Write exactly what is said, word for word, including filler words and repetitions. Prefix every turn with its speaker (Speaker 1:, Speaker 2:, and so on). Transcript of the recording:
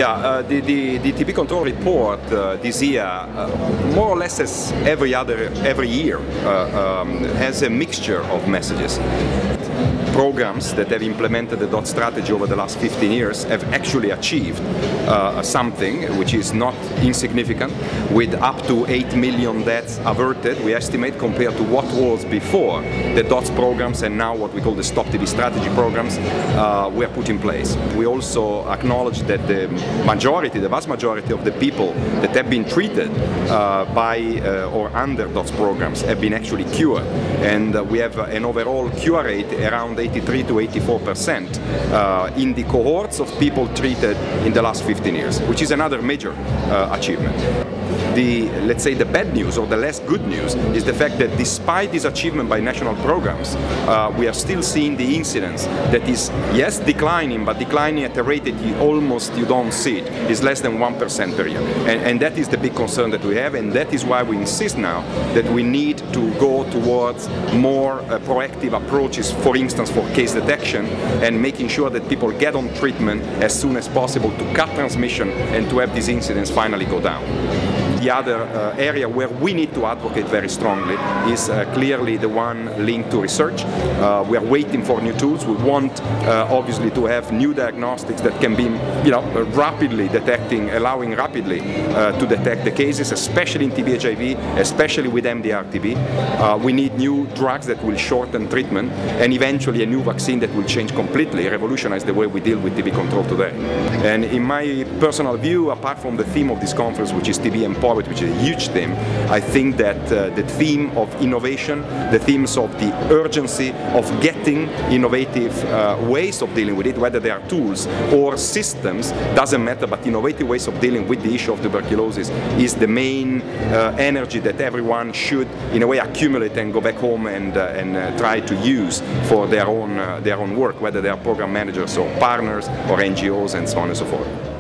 Speaker 1: Yeah, uh, the, the, the T B Control report uh, this year, uh, more or less as every other every year, uh, um, has a mixture of messages. Programs that have implemented the DOTS strategy over the last fifteen years have actually achieved uh, something which is not insignificant, with up to eight million deaths averted, we estimate, compared to what was before the DOTS programs and now what we call the Stop T B strategy programs uh, were put in place. We also acknowledge that the majority, the vast majority of the people that have been treated uh, by uh, or under DOTS programs have been actually cured, and uh, we have an overall cure rate around eighty-three to eighty-four percent uh, in the cohorts of people treated in the last fifteen years, which is another major uh, achievement. The, let's say, the bad news or the less good news is the fact that despite this achievement by national programs, uh, we are still seeing the incidence that is, yes, declining, but declining at a rate that you almost you don't see it, is less than one percent per year. And, and that is the big concern that we have, and that is why we insist now that we need to go towards more uh, proactive approaches, for instance, for case detection, and making sure that people get on treatment as soon as possible to cut transmission and to have these incidents finally go down. The other uh, area where we need to advocate very strongly is uh, clearly the one linked to research. Uh, we are waiting for new tools. We want uh, obviously to have new diagnostics that can be, you know, rapidly detecting, allowing rapidly uh, to detect the cases, especially in T B H I V, especially with M D R T B. Uh, we need new drugs that will shorten treatment, and eventually a new vaccine that will change completely, revolutionize the way we deal with T B control today. And in my personal view, apart from the theme of this conference, which is T B empowerment, which is a huge theme, I think that uh, the theme of innovation, the themes of the urgency of getting innovative uh, ways of dealing with it, whether they are tools or systems, doesn't matter, but innovative ways of dealing with the issue of tuberculosis is the main uh, energy that everyone should, in a way, accumulate and go back home and, uh, and uh, try to use for their own, uh, their own work, whether they are program managers or partners or N G Os and so on and so forth.